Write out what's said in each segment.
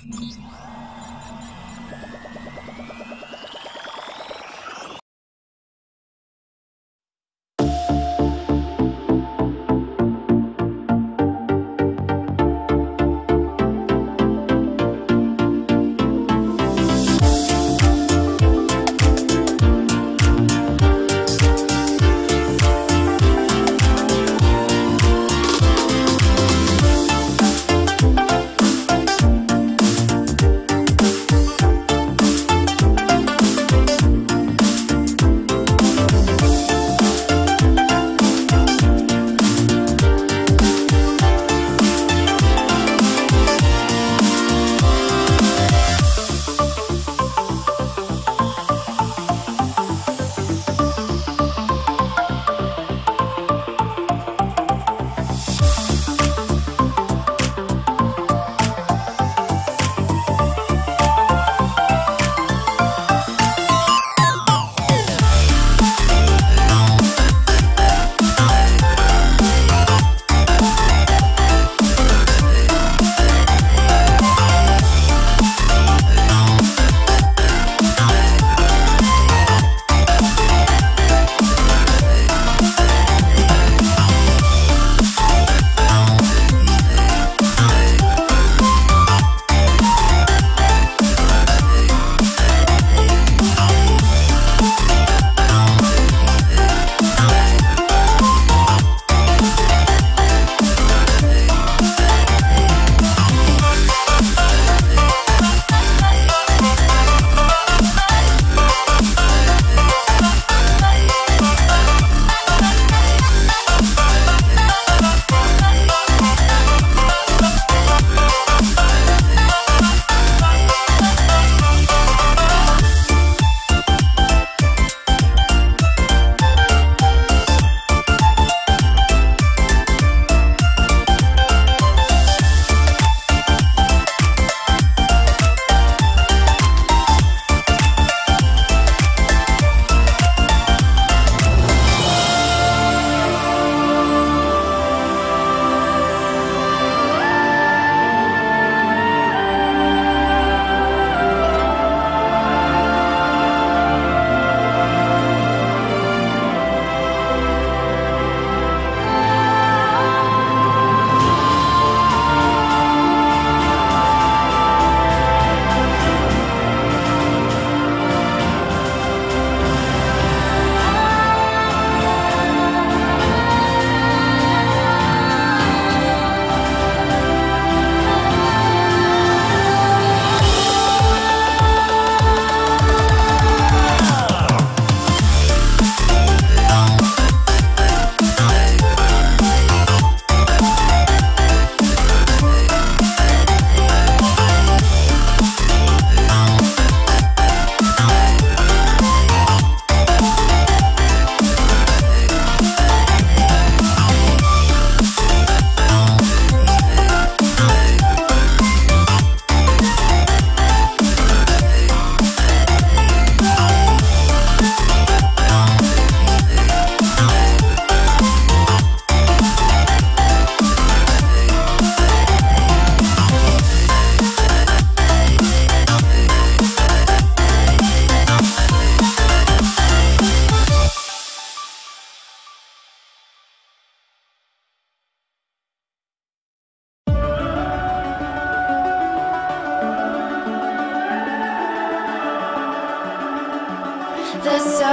The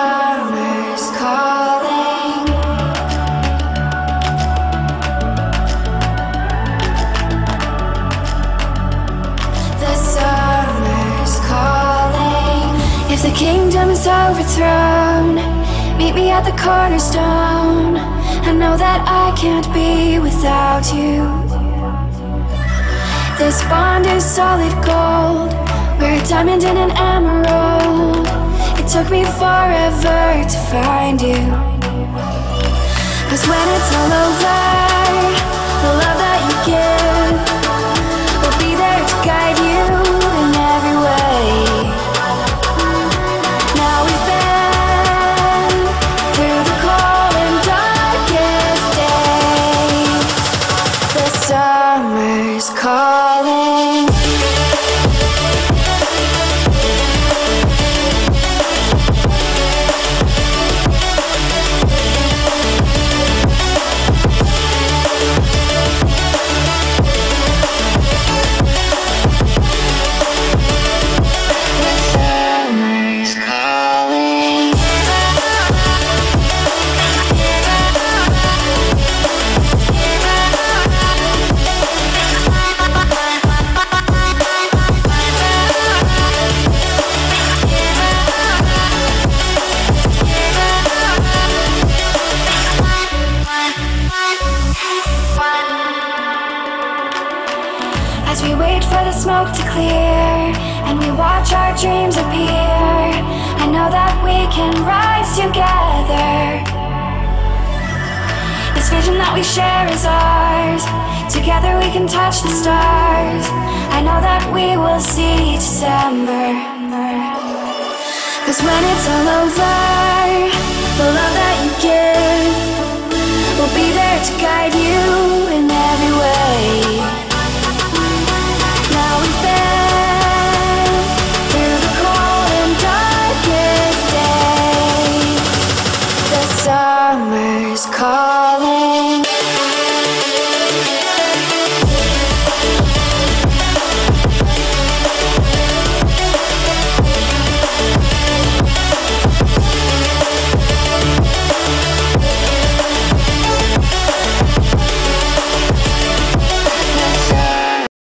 summer's calling. The summer's calling. If the kingdom is overthrown, meet me at the cornerstone. I know that I can't be without you. This bond is solid gold. We're a diamond and an emerald. It took me forever to find you. 'Cause when it's all over, the love that you give will be there to guide you in every way. Now we've been through the cold and darkest days. The summer's calling. As we wait for the smoke to clear and we watch our dreams appear, I know that we can rise together. This vision that we share is ours. Together we can touch the stars. I know that we will see December. Cause when it's all over, the love that you give will be there to guide you in